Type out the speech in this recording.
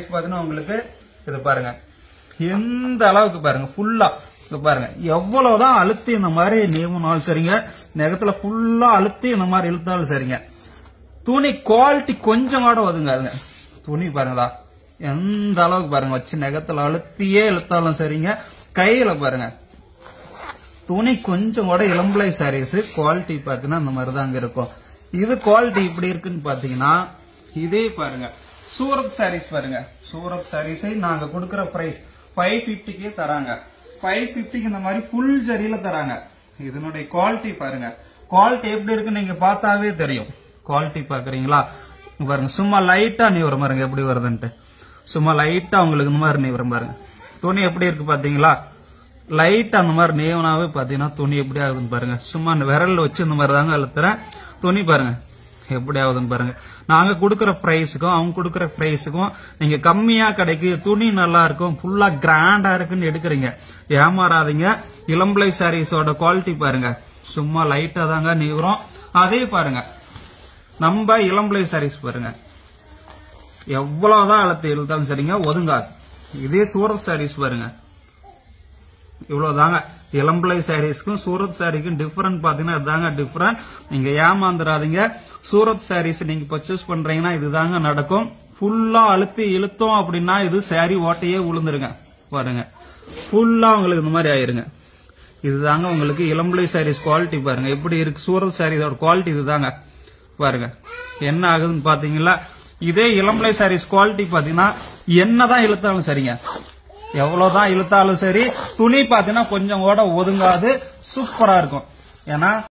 சாரீஸ் பாத்தீங்கன்னா உங்களுக்கு இது பாருங்க எந்த அளவுக்கு பாருங்க ஃபுல்லா இது பாருங்க எவ்வளவுதான் அழுத்தி இந்த மாதிரி நீவனாலும் சரிங்க நெகத்துல ஃபுல்லா அழுத்தி இந்த மாதிரி இழுத்தாலும் சரிங்க துணி குவாலிட்டி கொஞ்சம் கூட ஒதுங்காதுங்க துணி பாருங்கதா எந்த அளவுக்கு பாருங்க வச்சு நெகத்துல அழுத்தியே இழுத்தாலும் சரிங்க கையில பாருங்க துணி கொஞ்சம் கூட இளம்பிள்ளை சாரீஸ் குவாலிட்டி பாத்தீங்கன்னா இந்த மாதிரி தாங்க இருக்கும் இது குவாலிட்டி இப்படி இருக்குன்னு பாத்தீங்கன்னா இதே பாருங்க சூரத் சாரீஸ் பாருங்க சூரத் சாரீஸை நாங்க கொடுக்கற பிரைஸ் 550 தராங்க 550 இந்த மாதிரி ஃபுல் ஜரியில தராங்க இதனுடைய குவாலிட்டி பாருங்க குவாலிட்டி எப்படி இருக்குன்னு நீங்க பார்த்தாவே தெரியும் குவாலிட்டி பாக்குறீங்களா பாருங்க சும்மா லைட்டா நீ வரும் பாருங்க எப்படி வருதுன்ட்டு சும்மா லைட்டா உங்களுக்கு இந்த மாதிரி நீ வரும் பாருங்க துணி எப்படி இருக்கு பாத்தீங்களா லைட்டா அந்த மாதிரி நேவனாவே பாத்தீங்கன்னா துணி எப்படி ஆகுதுன்னு பாருங்க சும்மா விரல்ல வச்சு இந்த மாதிரி தாங்க அழுத்துறேன் துணி பாருங்க எப்படி ஆகுதுன்னு பாருங்க நாங்க கொடுக்கற பிரைஸுக்கும் அவங்க கொடுக்கற பிரைஸுக்கும் நீங்க கம்மியா கிடைக்கு துணி நல்லா இருக்கும் ஃபுல்லா கிராண்டா இருக்குன்னு எடுக்கிறீங்க ஏமாறாதீங்க இளம்பிள்ளை சாரீஸோட குவாலிட்டி பாருங்க சும்மா லைட்டா தாங்க நீவரும் அதே பாருங்க நம்ம இளம்பிள்ளை சாரீஸ் பாருங்க எவ்வளவுதான் அழுத்தி இழுத்தாலும் சரிங்க ஒதுங்காது இதே சூரத் சாரீஸ் பாருங்க இவ்வளவுதாங்க இளம்பிள்ளை சாரீஸ்க்கும் சூரத் சாரிக்கும் டிஃபரெண்ட் பாத்தீங்கன்னா இதுதாங்க டிஃபரெண்ட் நீங்க ஏமாந்துடாதீங்க சூரத் சாரீஸ் நீங்க பர்ச்சேஸ் பண்றீங்கன்னா இதுதாங்க நடக்கும் ஃபுல்லா அழுத்தி இழுத்தோம் அப்படின்னா இது சாரி ஓட்டையே உளுந்துருங்க பாருங்க ஃபுல்லா உங்களுக்கு இந்த மாதிரி ஆயிருங்க இதுதாங்க உங்களுக்கு இளம்பிள்ளை சாரீஸ் குவாலிட்டி பாருங்க எப்படி இருக்கு சூரத் சாரீஸோட குவாலிட்டி இதுதாங்க பாருங்க என்ன ஆகுதுன்னு பாத்தீங்களா இதே இளம்பிள்ளை சாரீஸ் குவாலிட்டி பாத்தீங்கன்னா என்னதான் இழுத்தாலும் சரிங்க எவ்வளவுதான் இழுத்தாலும் சரி துணி பாத்தீங்கன்னா கொஞ்சம் கூட ஒதுங்காது சூப்பரா இருக்கும் ஏன்னா